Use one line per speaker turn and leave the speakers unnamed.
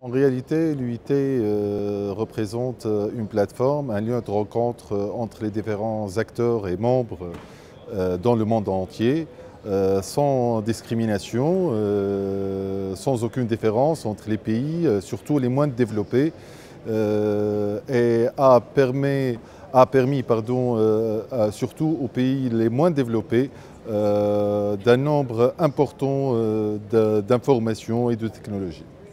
En réalité, l'UIT représente une plateforme, un lieu de rencontre entre les différents acteurs et membres dans le monde entier, sans discrimination, sans aucune différence entre les pays, surtout les moins développés, et a permis, surtout aux pays les moins développés, d'un nombre important d'informations et de technologies.